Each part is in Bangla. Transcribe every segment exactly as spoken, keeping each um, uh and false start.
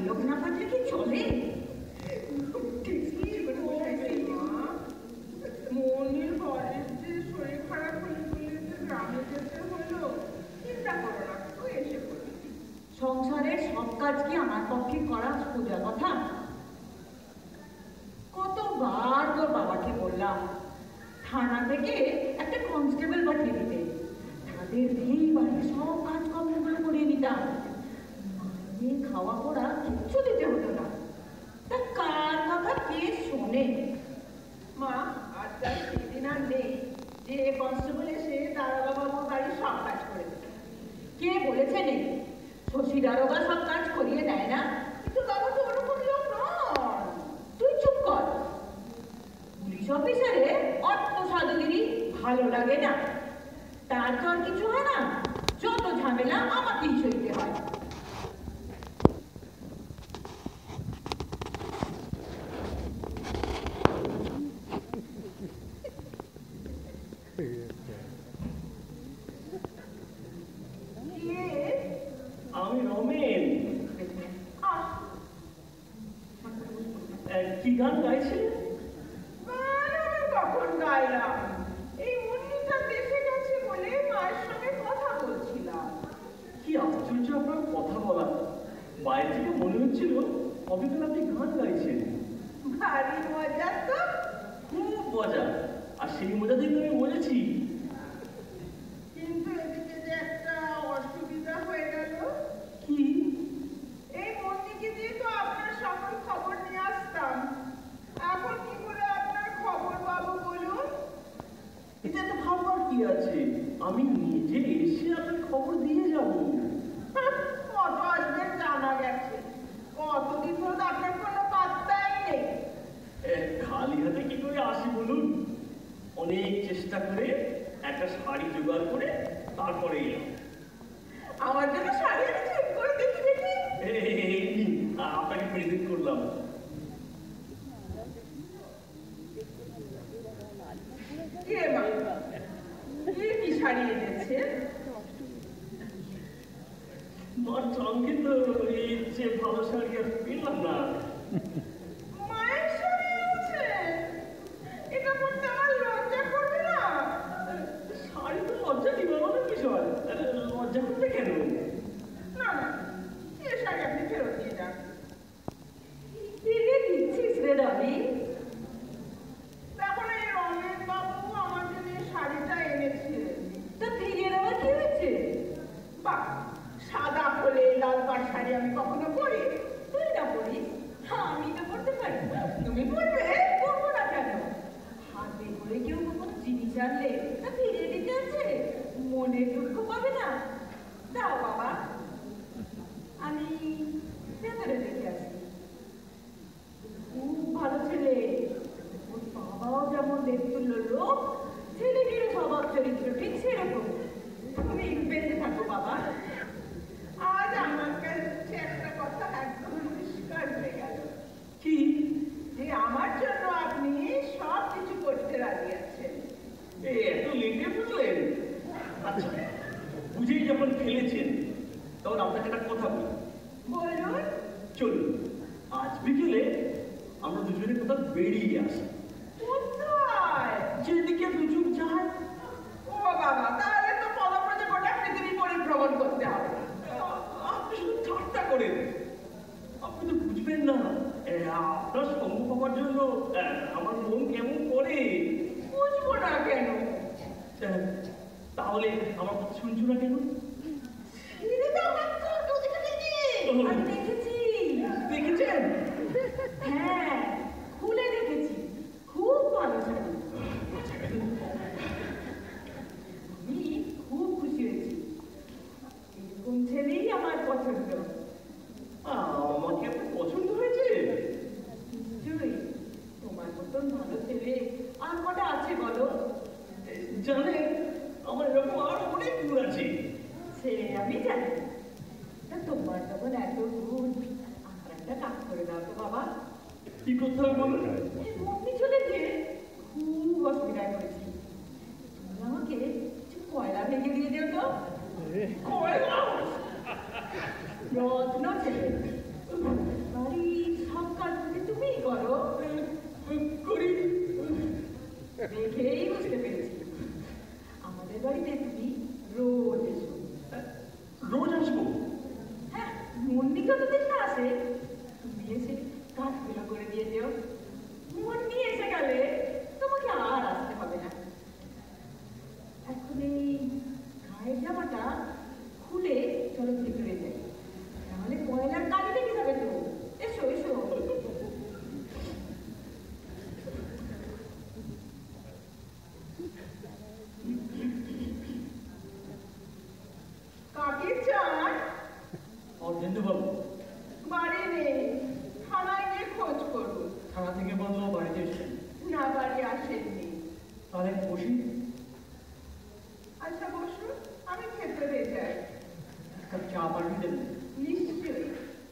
কাজের লোক না থাকলে কি চলে? মনির ঘরের যে শরীর খারাপ হলে গ্রামে যেতে হলো, চিন্তা করো না, তো এসে পড়ি। সংসারের সব কাজ কি আমার পক্ষে করা সোজা কথা? কতবার তোর বাবাকে বললাম থানা থেকে একটা কনস্টেবল পাঠিয়ে দিতে, তাদের দিয়েই বাড়ির সব কাজকর্মগুলো করিয়ে নিতাম। মানিয়ে খাওয়া পড়া কিচ্ছু দিতে হতো না। তা কার কথা কে শোনে? মা আজকাল সেদিন আর নেই যে কনস্টেবল এসে দারোগা বাবুর বাড়ির সব কাজ করে দেবে। কে বলেছে নেই? শশী দারোগা সব কাজ করিয়ে দেয় না? কিন্তু বাবা তো ওরকম লোক নয়। তুই চুপ কর। পুলিশ অফিসারে অর্থ সাধুগিরি ভালো লাগে না। তার তো আর কিছু হয় না, যত ঝামেলা আমাকেই সইতে হয়। আমি রমেন। কি গান গাইছিলেন? কখন গাইলাম? এই মুন্নিটা দেশে গেছে বলে মায়ের সঙ্গে কথা বলছিলাম। কি আশ্চর্য আপনার কথা বলা! বাইরে থেকে মনে হচ্ছিল অবিকাল আপনি গান গাইছেন। ভারী মজা তো। খুব মজা, আর সেই মজাতেই তো আমি বলেছি। কিন্তু এদিকে যে একটা অসুবিধা হয়ে গেল। কি? এই মুন্নিকে দিয়ে তো আপনার সকল খবর নিয়ে আসতাম, এখন কি করে আপনার খবর পাবো বলুন? এটা তো ভাববার কি আছে, আমি নিজে এসে আপনার খবর দিয়ে যাবো। কত আসবেন জানা গেছে, কতদিন ধরে তো আপনার কোনো পাত্তাই নেই। খালি হাতে কি করে আসি বলুন? অনেক চেষ্টা করে একটা শাড়ি জোগাড় করে তারপরে এলাম। আমার জন্য শাড়ি আমি ঠিক করে দেখি দেখি। আপনাকে প্রেজেন্ট করলাম। কে মা, কে কি শাড়ি এনেছে? মার সঙ্গে তো এই যে ভালো শাড়ি আর পেলাম না। মায়ের শাড়ি এনেছে? এটা পরতে আমার লজ্জা করবে না? শাড়ি তো লজ্জা কি বানানোর বিষয়, লজ্জা করবে কেন? না না, এ শাড়ি আপনি ফেরত দিয়ে যান। ফিরিয়ে দিচ্ছিস রে রবি? দেখো না, এই রমেন বাবু আমার জন্য এই শাড়িটা এনেছিলেন। তা ফিরিয়ে দেওয়ার কি হয়েছে? বাহ, সাদা ফুলে লাল পাড় শাড়ি আমি কখনো পরি? তুই না পড়িস, আমি তো পড়তে পারি। তুমি পরবে? পড়বো না কেন? হাতে করে কেউ কখনো জিনিস আনলে তা ফিরিয়ে দিতে আছে, মনে দুঃখ পাবে না? দাও বাবা, আমি ভেতরে দেখে আসি। খুব ভালো ছেলে, ওর বাবাও যেমন দেখতুল্য লোক, ছেলেটিরও স্বভাব চরিত্র ঠিক সেরকম। তুমি বেঁচে থাকো বাবা। আজ আমার কাছে একটা কথা একদম পরিষ্কার হয়ে গেল। কি? যে আমার জন্য আপনি সব কিছু করতে রাজি আছেন। এত লেটে বুঝলেন? আচ্ছা, বুঝেই যখন ফেলেছেন তখন আপনাকে একটা কথা বলি। বলুন। চলুন আজ বিকেলে আমরা দুজনে কোথাও বেরিয়ে আসি। কোথায়? যেদিকে দুজন যায়। ও বাবা, তাহলে তো পদব্রজে গোটা পৃথিবী পরিভ্রমণ করতে হবে। আপনি শুধু ঠাট্টা করেন, আপনি তো বুঝবেন না আপনার সঙ্গ পাওয়ার জন্য আমার মন কেমন করে। বুঝবো না কেন? তাহলে আমার কথা শুনছো না কেন? আমি দেখেছি। দেখেছেন? হ্যাঁ, খুলে দেখেছি। খুব ভালো শাড়ি। আমি খুব খুশি হয়েছি। এরকম ছেলেই আমার পছন্দ। আমাকে পছন্দ হয়েছে? নিশ্চয়ই, তোমার মতন ভালো ছেলে আর কটা আছে বলো? জানেন, আমার এরকম আরো অনেক গুণ আছে। সে আমি জানি। তা তোমার যখন এত গুণ, আমার একটা কাজ করে দাও তো বাবা। কি করতে হবে বলুন? মম্মি চলে গিয়ে খুব অসুবিধায় পড়েছি, তুমি আমাকে কিছু কয়লা ভেঙে দিয়ে দিও তো। কয়লা? রত্ন ছেলে, যত দেশে আসে তুমি এসে কাজগুলো করে দিয়ে যেও। মন নিয়ে এসে গেলে তোমাকে আর আসতে হবে না। এখন এই গায়ের জামাটা খুলে চলো ভেতরে যাই, তাহলে পয়লার কাজে দেখে যাবে তো। এসো এসো। কাকে চান? অর্ধেন্দু বাবু বাড়ি নেই, থানায় গিয়ে খোঁজ করুন। থানা থেকে বললো বাড়িতে এসেছেন। না, বাড়ি আসেননি। তাহলে বসি। আচ্ছা বসুন, আমি ভেতরে যাই। একটা চা পাঠিয়ে দেবেন। নিশ্চয়ই।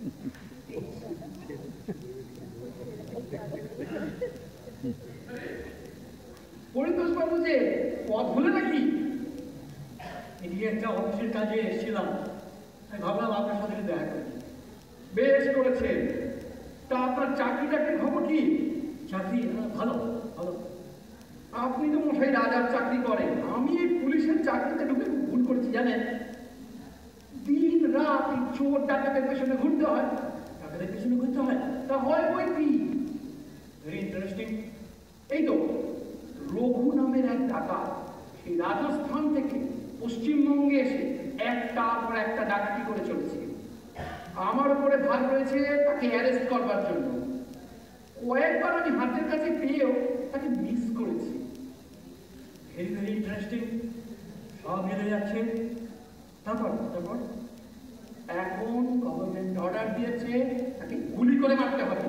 পরিতোষ বাবু যে পথ ভুলে নাকি? এদিকে একটা অফিসের কাজে এসেছিলাম, আমি ভাবলাম আপনার সাথে একটু দেখা করি। বেশ করেছেন। তা আপনার চাকরি টাকরির খবর কি? চাকরি হ্যাঁ, ভালো ভালো। আপনি তো মশাই রাজার চাকরি করেন, আমি এই পুলিশের চাকরিতে ঢুকে খুব ভুল করেছি জানেন। দিন রাত এই চোর ডাকাতের পেছনে ঘুরতে হয়। ডাকাতের পেছনে ঘুরতে হয়? তা হয় বই কি? Very interesting. এই তো রঘু নামের এক ডাকাত সেই রাজস্থান থেকে পশ্চিমবঙ্গে এসে একটার পর একটা ডাকাতি করে চলেছে। আমার উপরে ভার রয়েছে তাকে অ্যারেস্ট করবার জন্য। কয়েকবার আমি হাতের কাছে পেয়েও তাকে মিস করেছি। Very very interesting. সব মিলে যাচ্ছে। তারপর তারপর এখন গভর্নমেন্ট অর্ডার দিয়েছে তাকে গুলি করে মারতে হবে।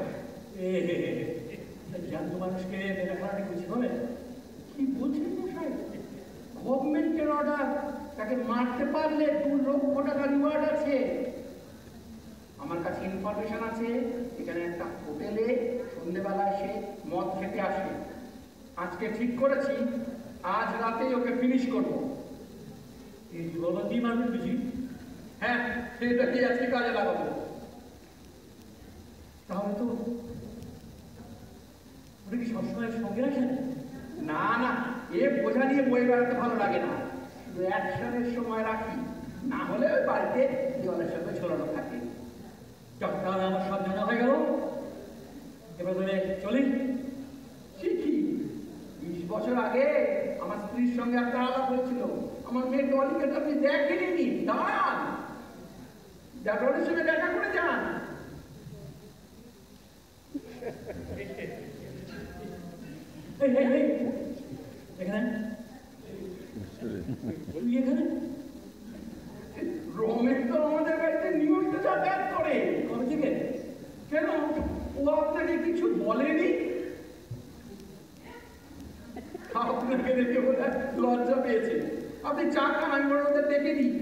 জ্যান্ত মানুষকে মেরে ফেলাটা কিছু হবে? কি বলছেন মশাই? গভর্নমেন্টের অর্ডার, তাকে মারতে পারলে দু লক্ষ টাকা রিওয়ার্ড আছে। আমার কাছে ইনফরমেশন আছে এখানে একটা হোটেলে সন্ধ্যেবেলা এসে মদ খেতে আসে। আজকে ঠিক করেছি আজ রাতেই ওকে ফিনিশ করবো। এই রিভলভার দিয়ে মারবেন বুঝি? হ্যাঁ, সেটাকে আজকে কাজে লাগাবো। তাহলে তো ওটা কি সবসময় সঙ্গে রাখেন? না না, এ বোঝা নিয়ে বই বেড়াতে ভালো লাগে না, শুধু অ্যাকশনের সময় রাখি, না হলে ওই বাড়িতে দেওয়ালের সাথে ঝোলানো থাকে। তাহলে আমার সব জানা হয়ে গেল, এবার ধরে চলি। শিখি বিশ বছর আগে আমার স্ত্রীর সঙ্গে আপনার আলাপ হয়েছিল। আমার মেয়ে ডলিকে তো আপনি দেখেনি। দাঁড়ান, যা ডলির সঙ্গে দেখা করে যান। এখানে এখানে রমেশ তো আমাদের বাড়িতে নিয়মিত যাতায়াত করে। কবে থেকে? কেন, ও আপনাকে কিছু বলেনি? আপনাকে দেখে বোধ হয় লজ্জা পেয়েছে। আপনি চা খান, আমি ওর মধ্যে দেখে দিই।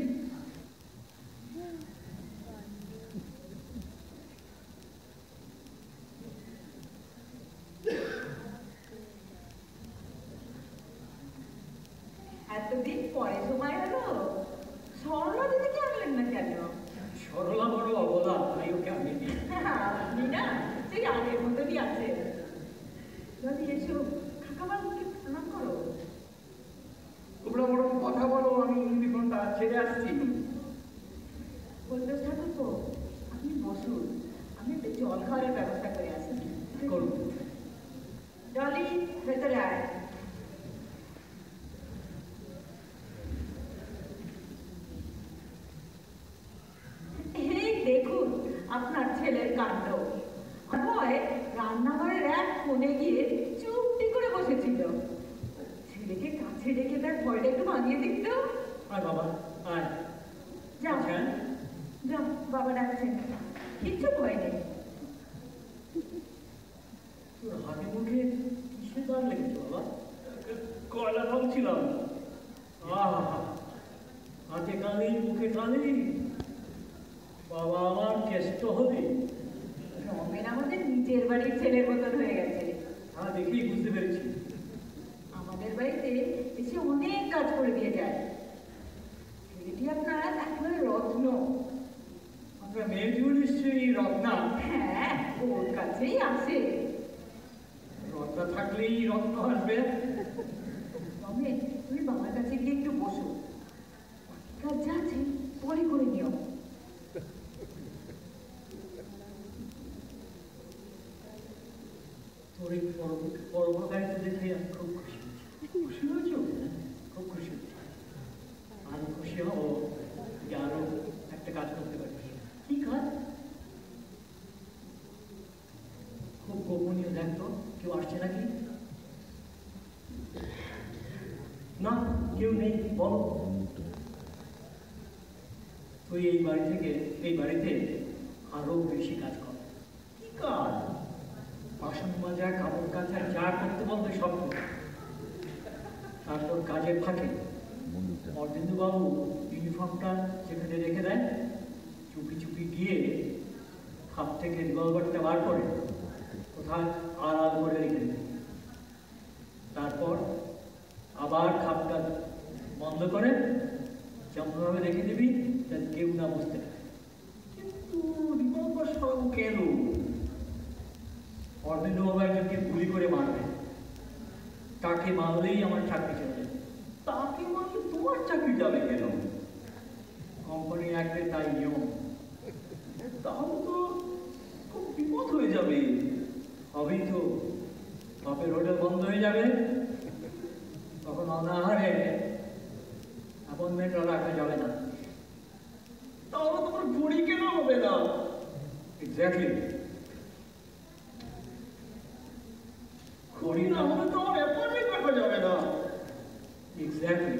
এতদিন পরে সময় হলো, সরলা দিদিকে আনলেন না কেন? সরলা বড় অবলা, তাই ওকে আনিনি। আপনি না সেই আগের মতনই আছে। যদি এসো কাকাবাবুকে প্রণাম করো। তোমরা বড় কথা বলো, আমি ইউনিফর্মটা ছেড়ে আসছি। পরিতোষ ঠাকুর তো আপনি বসুন, আমি একটু জল খাওয়ার ব্যবস্থা করে আসি। করুন। ডলি ভেতরে আয়। এই দেখুন আপনার ছেলের কাণ্ড। হয় রান্নাঘরের এক কোণে গিয়ে চুপটি করে বসেছিল। ছেলেকে কাছে ডেকে তার ভয়টা একটু ভাঙিয়ে দিত। আয় বাবা আয়। যাও যাও, বাবা ডাকছেন। কিচ্ছু ভয় নেই। তোর হাতে মুখে কিসে দাঁড় লেগেছে বাবা? কয়লা ভাবছিলাম। আহা, হাতে কালি মুখে কালি, বাবা আমার কেষ্ট হবে। রমেন আমাদের নিজের বাড়ির ছেলের মতন হয়ে গেছে। হ্যাঁ, দেখেই বুঝতে পেরেছি। আমাদের বাড়িতে এসে অনেক কাজ করে দিয়ে যায়। ছেলেটি আপনার একেবারে রত্ন। আপনার মেয়েটিও নিশ্চয়ই রত্না। হ্যাঁ, ওর কাছেই আসে। রত্না থাকলেই রত্ন আসবে। রমেন, তুমি বাবার কাছে গিয়ে একটু বসো, বাকি কাজ যা আছে পরে করে নিও। আচ্ছা। রমেন, তুমি বাবার কাছে গিয়ে একটু বসো, বাকি কাজ যা আছে পরে করে নিও। আচ্ছা। তোর এই পরোপকারিতা দেখে আমি খুব খুশি হয়েছি। খুশি হয়েছ? খুব খুশি হয়েছি। আরো খুশি হবো যে আরো একটা কাজ করতে পারি। কি কাজ? খুব গোপনীয়, দেখতো কেউ আসছে নাকি? না, কেউ নেই। বল, তুই এই বাড়ি থেকে এই বাড়িতে আরো বেশি কাজ কর। কি কাজ? বাসন মাজা, কাপড় কাচা, যা করতে বলবে সব করবে। তারপর কাজের ফাঁকে অরবিন্দু বাবু ইউনিফর্মটা যেখানে রেখে দেয়, চুপি চুপি গিয়ে খাপ থেকে রিভলভারটা বার করে কোথায় আড়াল করে রেখে দেয়। তারপর আবার খাপটা বন্ধ করে যেমনভাবে রেখে দিবি যাতে কেউ না বুঝতে পারে। কিন্তু রিভলভার সব কেন? অরবিন্দ বাবু একজনকে গুলি করে মারবে, তাকে মারলেই আমার চাকরি চলে যাবে। তাকে মারলে তোমার চাকরি যাবে কেন? কোম্পানির একটা তাই নিয়ম। তাহলে তো খুব বিপদ হয়ে যাবে। হবেই তো, বাপের হোটেল বন্ধ হয়ে যাবে, তখন অনাহারে অ্যাপয়েন্টমেন্টও রাখা যাবে না। তাহলে তোমার ঘড়ি কেন হবে না? এক্স্যাক্টলি, ঘড়ি না হলে তোমার অ্যাপয়েন্টমেন্ট রাখা যাবে না। এক্স্যাক্টলি,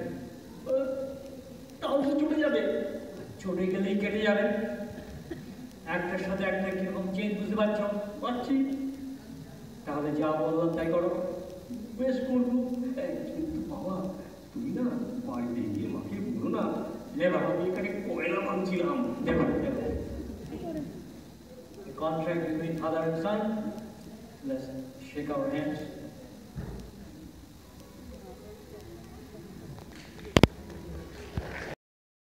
তাহলে চলে যাবে। চলে গেলেই কেটে যাবে। একটার সাথে একটা কিরকম চেঞ্জ বুঝতে পারছ? পারছি। তাহলে যা বললাম তাই করো। বেশ করবো। কিন্তু বাবা, তুমি না বাড়িতে গিয়ে মাকে বলো না, নেবার আমি এখানে কয়লা ভাঙছিলাম। নেবার নেবার contract between father and son. Let's shake our hands.